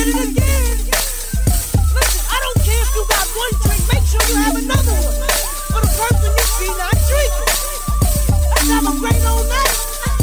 did it again. Listen, I don't care if you got one drink, make sure you have another one. For the person you see not drinking. Let's have a great old night.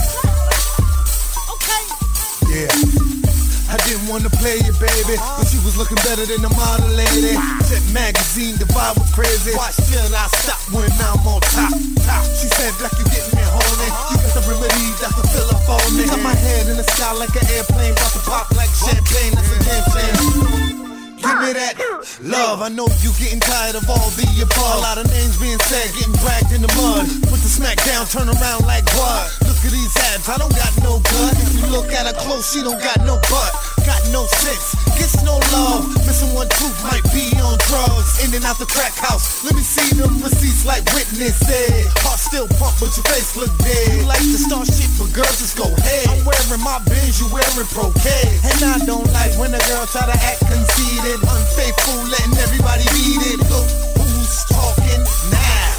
Okay. Yeah. I didn't want to play you, baby, but she was looking better than the model lady. That magazine, the vibe was crazy. Why should I stop when I'm on top? She said, Black, you getting me horny. You got the remedy, that's the fill up on me. Got my head in the sky like an airplane, about to pop like champagne. That's a jam. Give me that love. I know you getting tired of all the above. A lot of names being said, getting dragged in the mud. Put the smack down, turn around like what? Look at these abs, I don't got no gut. If you look at her close, she don't got no butt. Got no sense, gets no love. Missing one tooth, might be on drugs. In and out the crack house, let me see them receipts like witnesses. Heart still pump, but your face look dead. You like to start shit, but girls just go ahead. I'm wearing my Benz, you wearing brocade. And I don't like when a girl try to act conceited, unfaithful, letting everybody beat it. Look who's talking now.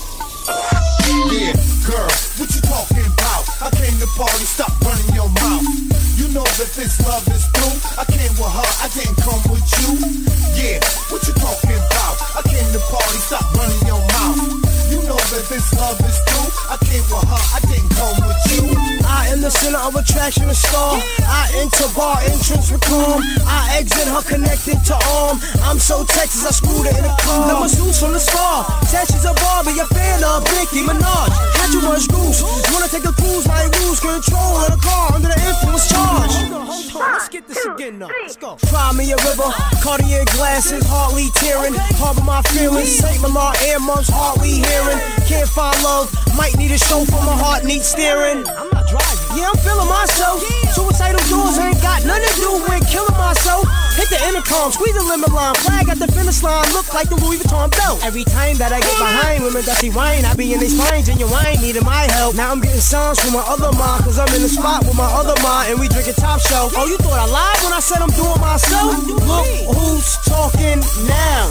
Yeah, girl, what you talking about? I came to party, stop running your mouth. You know that this love is through. I came with her, I didn't come with you. Yeah, what you talking about? I came to party, stop running your mouth. You know that this love is through. I came with her, I didn't come with you. I am the center of attraction, a star. I enter bar entrance with calm. I exit her connected to arm. I'm so Texas, I screwed her in a car. The masseuse from the star said she's a Barbie, a fan of Nicki Minaj. Had you much goose? Wanna take a cruise? My rules control of the car under the influence charge. Hold on, let's get this again now. Let's go. Cry me a river, Cartier glasses, hardly tearing. Harbor my feelings, St. Lamar air months, hardly hearing. Can't find love, might need a chauffeur, my heart needs steering. I'm not driving. Yeah, I'm feeling myself. Suicidal doors ain't got nothing to do with killing myself. Hit the intercom, squeeze the limit line, flag at the finish line, look like the Louis Vuitton belt. Every time that I get behind women that see wine, I be in these minds and your wine needing my help. Now I'm getting signs from my other mind, cause I'm in the spot with my other mind and we drinking top shelf. Oh, you thought I lied when I said I'm doing myself? Look who's talking now.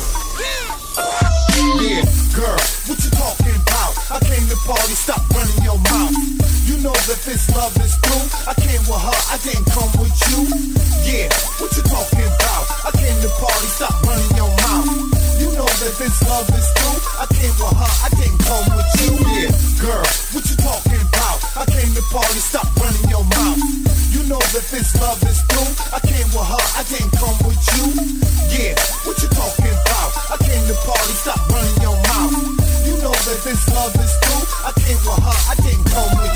Yeah, girl, what you talking about? I came to party, stop running your mouth. You know that this love is through. I came with her, I didn't come with you. Yeah, what you talking about? I came to party, stop running your mouth. You know that this love is through. I came with her, I didn't come with you. Yeah, girl, what you talking about? I came to party, stop running your mouth. You know that this love is through. I came with her, I didn't come with you. Yeah, what you talking about? I came to party, stop running your mouth. You know that this love is through. I came with her, I didn't come with you.